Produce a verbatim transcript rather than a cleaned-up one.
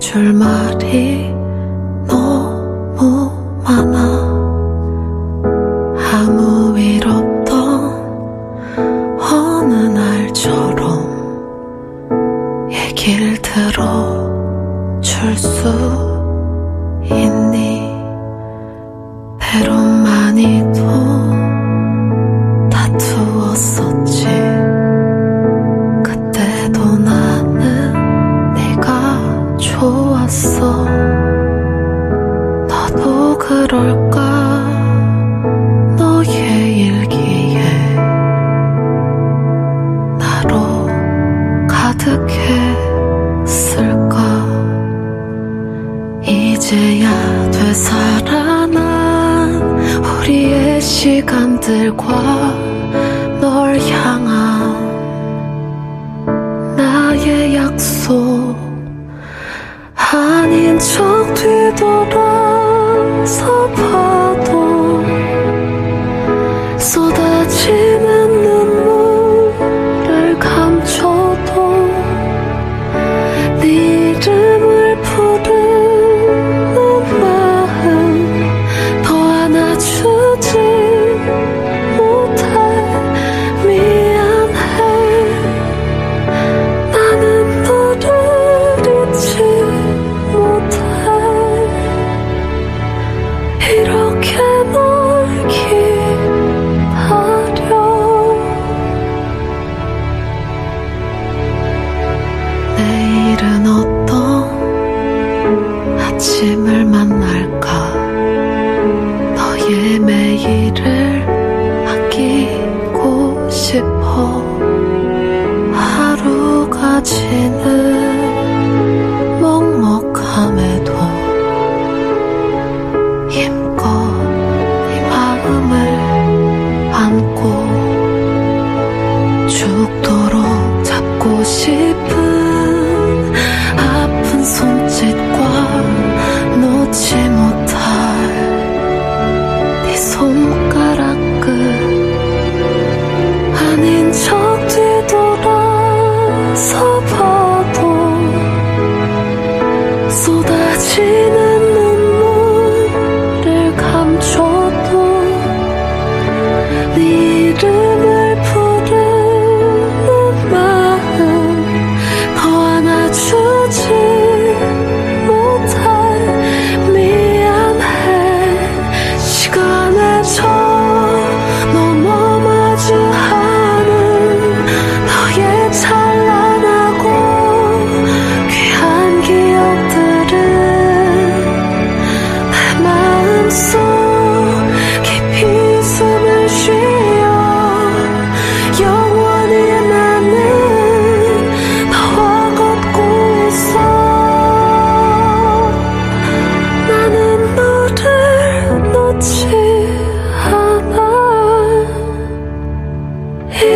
줄 말이 너무 많아. 아무 일 없던 어느 날처럼 얘기를 들어줄 수 있니? 때론 많이도 다투었었지. 그때도 나는 네가 좋았어. 너도 그럴까? 너의 일기에 나로 가득했을까? 이제야 되살아난 우리의 시간들과 널 향한 나의 약속. 아닌 척 뒤돌아서 봐도 쏟아지는 눈물을 감춰도 네 이름을 부르는 마음 더 안아주지 못해. 미안해. 나는 너를 잊지 못해. 이렇게 널 기다려. 내일은 어떤 아침을 만날까? 너의 매일을 아끼고 싶어. 하루가 지는 먹먹함에도 힘껏 네 마음을 안고 죽도록 잡고 싶은 아픈 손짓과 놓지 못할 네 손가락 끝. 아닌 척 뒤돌아서 봐도 쏟아지는 눈물을 감춰도 네 이름을 부르는 마음 더 안아주지 못해. 미안해. 시간의 저 넘어 마주하는 너의 찬란하고 귀한 기억들은 내 마음속 깊이 숨을 쉬어 영원히 나는 너와 걷고 있어. 나는 너를 놓지 않아.